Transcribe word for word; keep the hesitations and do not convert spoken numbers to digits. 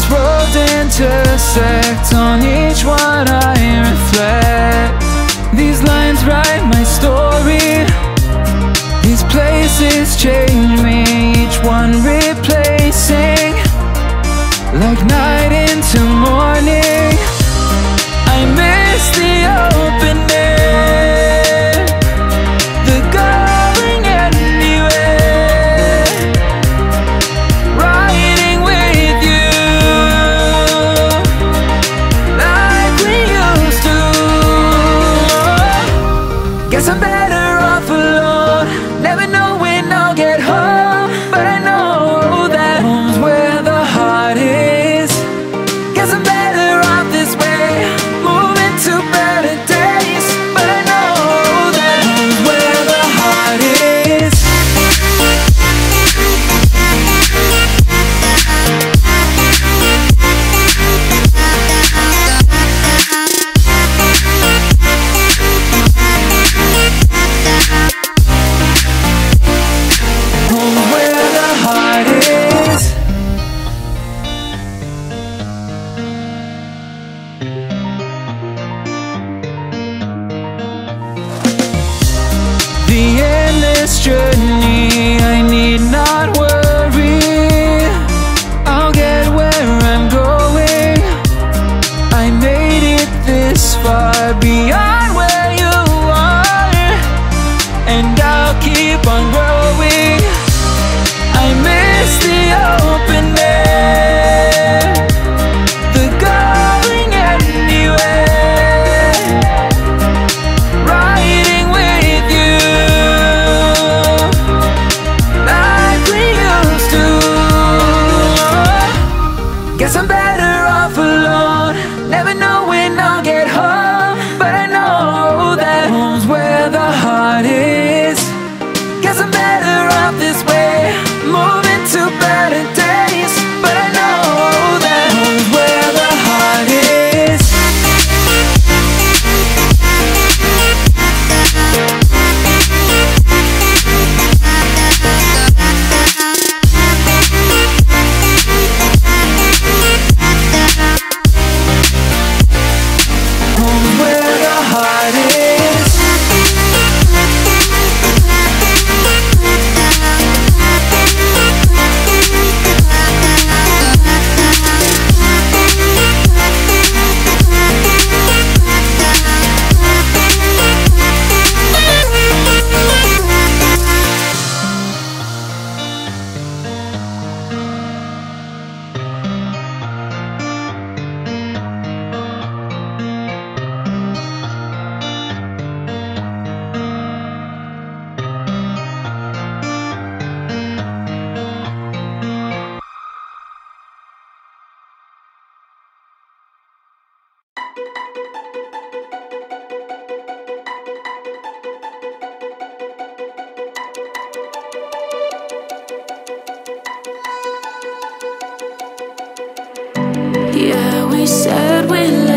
roads intersect, on each one I reflect. These lines write my story, these places change me, each one replacing, like night into morning. I miss the open air, the going anywhere, riding with you like we used to. Guess I'm better off alone, never know when I'll get home, but I know that home's where the heart is. Guess I'm better off this way, moving to better days, but I know that home's where the heart is. Home's where the heart is. The endless journey, I need not worry, I'll get where I'm going. I made it this far, beyond where you are, and I'll keep on growing. I miss the open air, the going anywhere, riding with you like we used to. Guess I'm better off alone, never know when I'll get home, but I know that home's where the heart is. Guess I'm better off this way, moving to better days, but I know that home's where the heart is. Home's where the heart is. Yeah, we said we